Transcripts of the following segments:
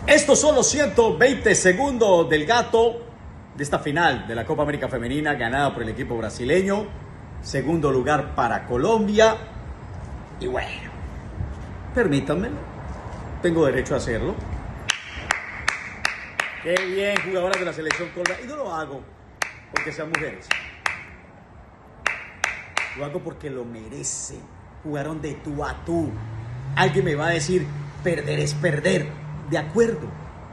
Estos son los 120 segundos del gato de esta final de la Copa América Femenina ganada por el equipo brasileño. Segundo lugar para Colombia. Y bueno, permítanme, tengo derecho a hacerlo. Qué bien, jugadoras de la selección colombiana. Y no lo hago porque sean mujeres. Lo hago porque lo merecen. Jugaron de tú a tú. Alguien me va a decir, perder es perder. De acuerdo.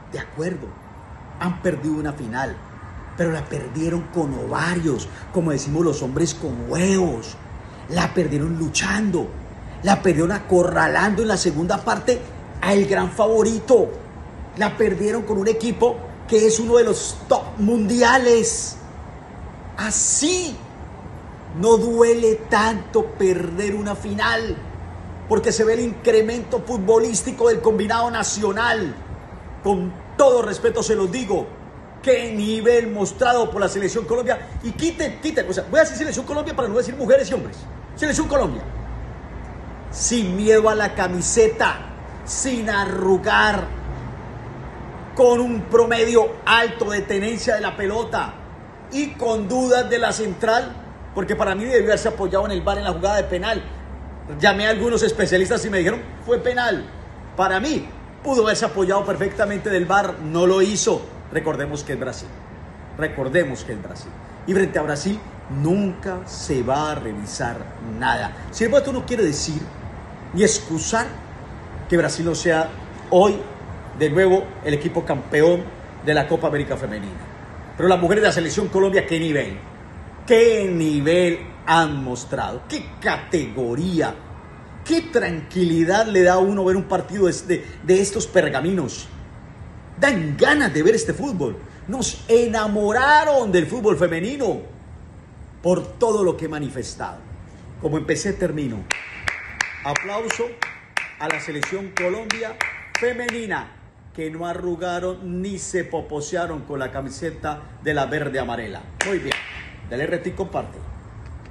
Han perdido una final, pero la perdieron con ovarios, como decimos los hombres, con huevos. La perdieron luchando. La perdieron acorralando en la segunda parte al gran favorito. La perdieron con un equipo que es uno de los top mundiales. Así no duele tanto perder una final, porque se ve el incremento futbolístico del combinado nacional. Con todo respeto se los digo, qué nivel mostrado por la Selección Colombia. Y quiten, o sea, voy a decir Selección Colombia para no decir mujeres y hombres. Selección Colombia, sin miedo a la camiseta, sin arrugar, con un promedio alto de tenencia de la pelota y con dudas de la central, porque para mí debió haberse apoyado en el VAR en la jugada de penal. Llamé a algunos especialistas y me dijeron, fue penal. Para mí, pudo haberse apoyado perfectamente del VAR, no lo hizo. Recordemos que es Brasil. Y frente a Brasil nunca se va a revisar nada. Sin embargo, esto no quiere decir ni excusar que Brasil no sea hoy de nuevo el equipo campeón de la Copa América Femenina. Pero las mujeres de la Selección Colombia, ¿qué nivel? ¿Qué nivel han mostrado? ¿Qué categoría? ¿Qué tranquilidad le da a uno ver un partido de estos pergaminos? Dan ganas de ver este fútbol. Nos enamoraron del fútbol femenino por todo lo que he manifestado. Como empecé, termino. Aplauso a la Selección Colombia femenina, que no arrugaron ni se poposearon con la camiseta de la verde amarela. Muy bien. Dale retweet, comparte.